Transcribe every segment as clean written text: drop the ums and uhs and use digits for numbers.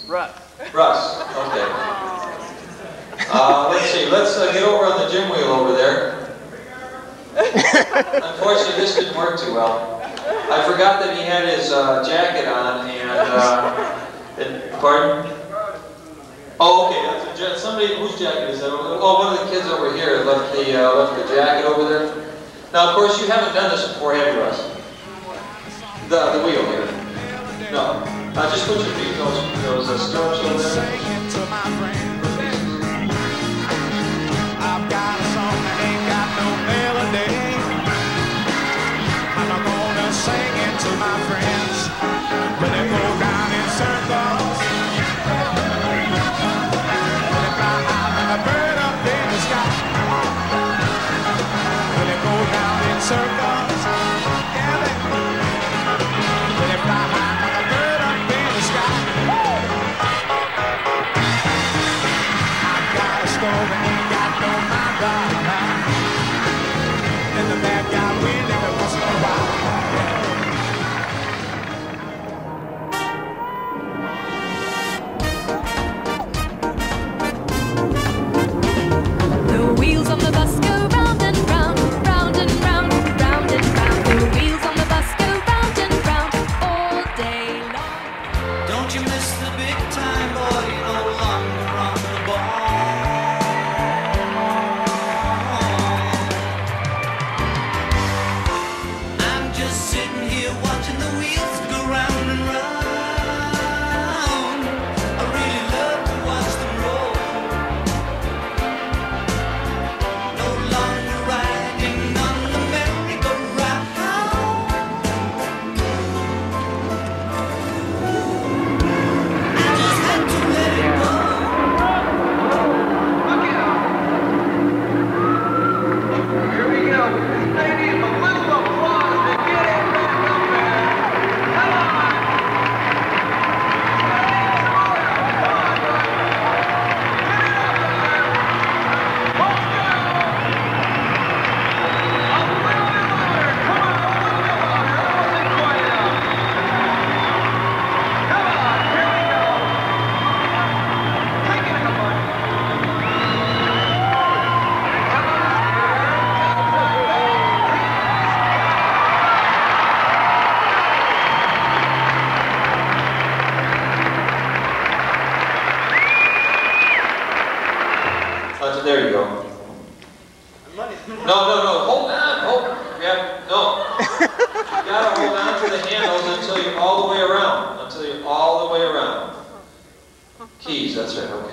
Russ. Russ, okay. Let's see, let's get over on the gym wheel over there. Unfortunately, this didn't work too well. I forgot that he had his jacket on and pardon? Oh, okay, that's somebody, whose jacket is that over there? Oh, one of the kids over here left the jacket over there. Now, of course, you haven't done this before, have you, Russ? The wheel here. No. Just put your feet in those stirrups over there. I've got a song that ain't got no melody, and I'm gonna sing it to my friends when they go down in circles. When they fly high and a bird up in the sky. When they go down in circles, yeah, when they fly high and a bird up in the sky. I've got a story, ain't got no mind right now. And the bad guy winning it once in a while. The wheels on the bus go round and round, round and round, round and round. The wheels on the bus go round and round all day long. Don't you miss the big time, boy? You no longer on the ball. I'm just sitting here watching the wheels go round and round. I really love to watch them roll. No longer riding on the merry-go-round. I just had to let it go. Here we go. They need a little applause to get it back up there. Come on. There you go. No, hold on, yeah, no. You gotta hold on to the handles until you're all the way around. Keys, that's right, okay.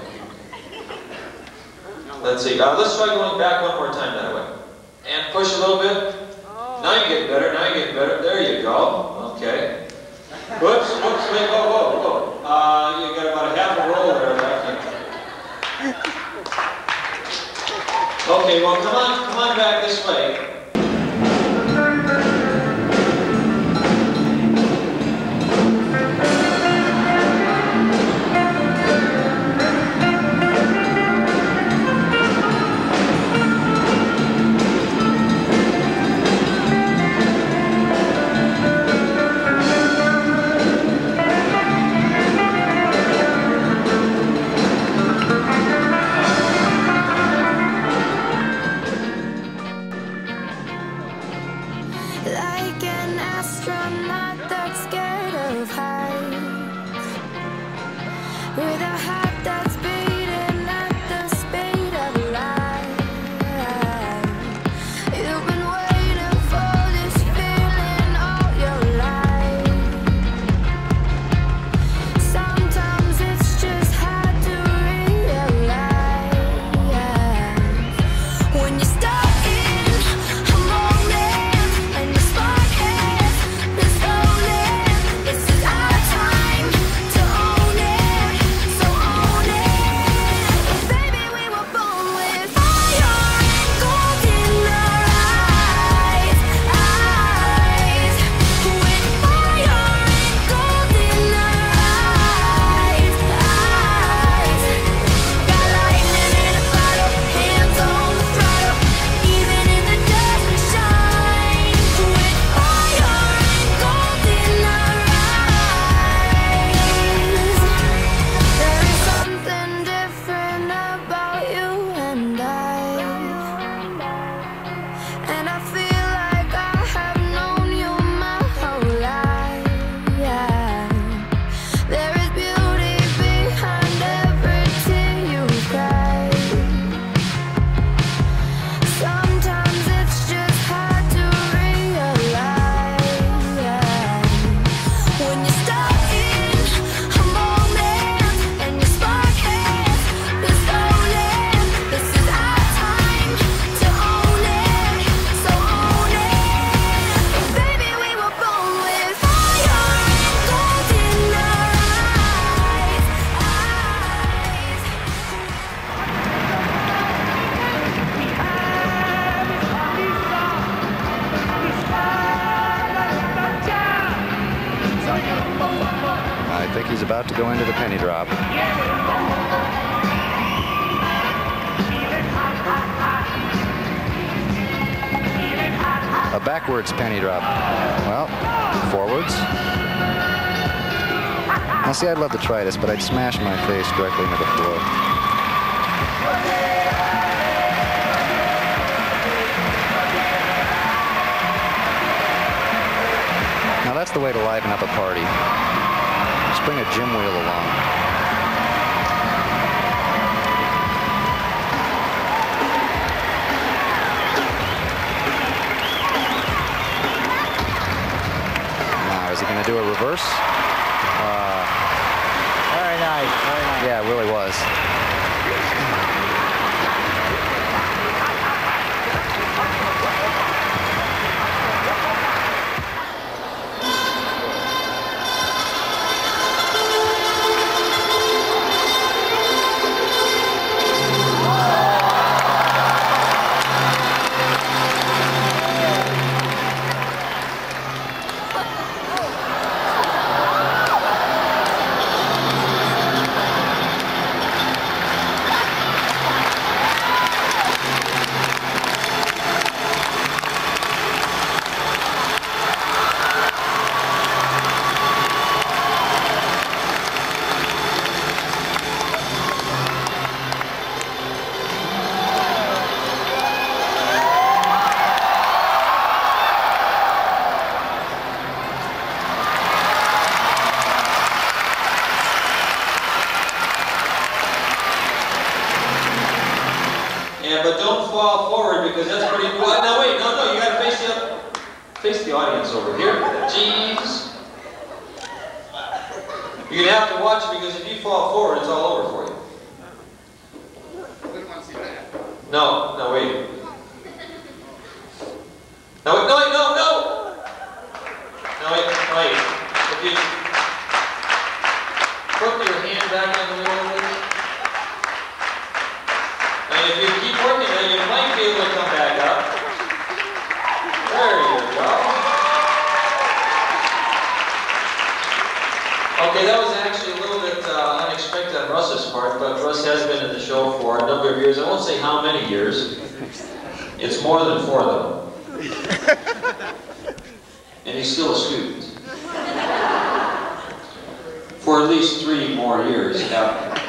Let's see, let's try going back one more time that way. And push a little bit. Now you're getting better, There you go, okay. Whoops, wait, whoa. You got about a half a roll there, I think. Okay, well, come on back this way. into the penny drop. A backwards penny drop. Well, forwards. Now see, I'd love to try this, but I'd smash my face directly into the floor. Now that's the way to liven up a party. Just bring a gym wheel along. Now, is he going to do a reverse? Very nice, very nice. Yeah, it really was. Yeah, but don't fall forward because that's pretty. Well, no, wait, no, you gotta face the audience over here. Jeez. You're gonna have to watch it because if you fall forward, it's all over for you. No, wait. No, wait, no. No, wait. If you put your hand back in the middle of this. And if you keep working it, you might be able to come back up. There you go. Okay, that was actually a little bit unexpected on Russ's part, but Russ has been in the show for a number of years. I won't say how many years. It's more than 4 though. And he's still a student. For at least 3 more years. Now,